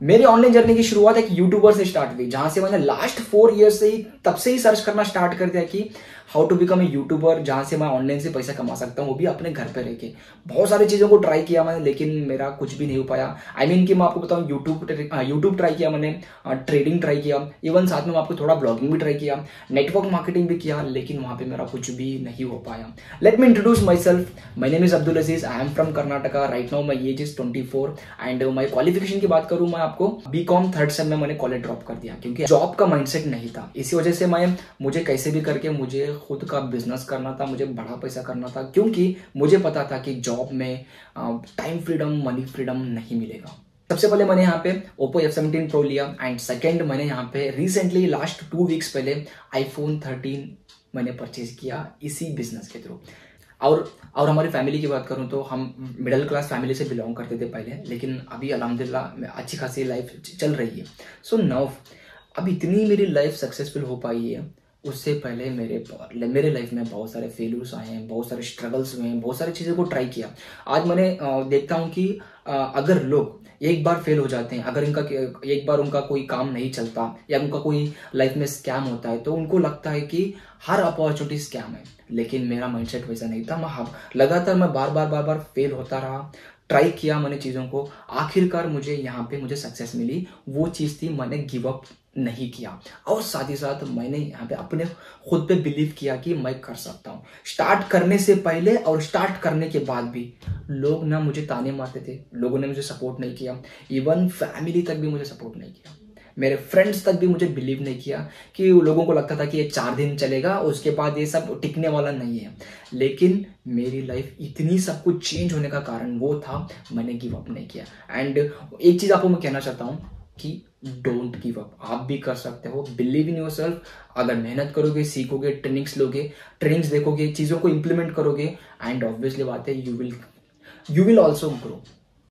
मेरी online journey की शुरुआत एक यूट्यूबर से स्टार्ट हुई, जहां से मैंने लास्ट 4 ईयर्स से ही तब से ही सर्च करना स्टार्ट कर दिया कि how to become a YouTuber, जहां से मैं ऑनलाइन से पैसा कमा सकता हूँ, वो भी अपने घर पे रह के। बहुत सारी चीज़ों को ट्राई किया मैंने, लेकिन मेरा कुछ भी नहीं हो पाया। कि मैं आपको बताऊँ, यूट्यूब ट्राई किया मैंने, ट्रेडिंग ट्राई किया, इवन साथ में आपको थोड़ा ब्लॉगिंग भी ट्राई किया, नेटवर्क मार्केटिंग भी किया, लेकिन वहाँ पे मेरा कुछ भी नहीं हो पाया। Let me introduce myself, my name is Abdul Aziz, I am from Karnataka. Right now my age is 24 and my qualification की बात करूँ मैं आपको, बीकॉम थर्ड सेम में मैंने कॉलेज ड्रॉप कर दिया, क्योंकि जॉब का माइंडसेट नहीं था। इसी वजह से मुझे कैसे भी करके मुझे खुद का बिजनेस करना था, मुझे बड़ा पैसा करना था, क्योंकि मुझे पता था कि जॉब में टाइम फ्रीडम, मनी फ्रीडम नहीं मिलेगा। सबसे पहले मैंने यहाँ पे Oppo F17 Pro लिया एंड सेकेंड मैंने यहाँ पे रिसेंटली लास्ट 2 वीक्स पहले iPhone 13 मैंने परचेज किया इसी बिजनेस के थ्रू। और हमारी फैमिली की बात करूँ तो हम मिडिल क्लास फैमिली से बिलोंग करते थे पहले, लेकिन अभी अल्हम्दुलिल्लाह अच्छी खासी लाइफ चल रही है। सो नाउ अब इतनी मेरी लाइफ सक्सेसफुल हो पाई है, उससे पहले मेरे लाइफ में बहुत सारे फेल्यूर्स आए हैं, बहुत सारे स्ट्रगल्स हुए हैं, बहुत सारी चीज़ों को ट्राई किया। आज मैंने देखता हूँ कि अगर लोग एक बार फेल हो जाते हैं, अगर एक बार उनका कोई काम नहीं चलता या उनका कोई लाइफ में स्कैम होता है, तो उनको लगता है कि हर अपॉर्चुनिटी स्कैम है। लेकिन मेरा माइंडसेट वैसा नहीं था। मैं बार बार फेल होता रहा, ट्राई किया मैंने चीज़ों को, आखिरकार मुझे सक्सेस मिली। वो चीज़ थी, मैंने गिव अप नहीं किया, और साथ ही साथ मैंने यहाँ पे अपने खुद पे बिलीव किया कि मैं कर सकता हूँ। स्टार्ट करने से पहले और स्टार्ट करने के बाद भी लोग ना मुझे ताने मारते थे, लोगों ने मुझे सपोर्ट नहीं किया, इवन फैमिली तक भी मुझे सपोर्ट नहीं किया, मेरे फ्रेंड्स तक भी मुझे बिलीव नहीं किया, कि लोगों को लगता था कि ये 4 दिन चलेगा, उसके बाद ये सब टिकने वाला नहीं है। लेकिन मेरी लाइफ इतनी सब कुछ चेंज होने का कारण वो था, मैंने गिव अप नहीं किया। एंड एक चीज़ आपको मैं कहना चाहता हूँ कि डोंट गिव अप, आप भी कर सकते हो। Believe in yourself. अगर मेहनत करोगे, सीखोगे, ट्रेनिंग्स देखोगे, चीज़ों को इम्प्लीमेंट करोगे, एंड ऑब्वियसली बात है, यू विल ऑल्सो ग्रो।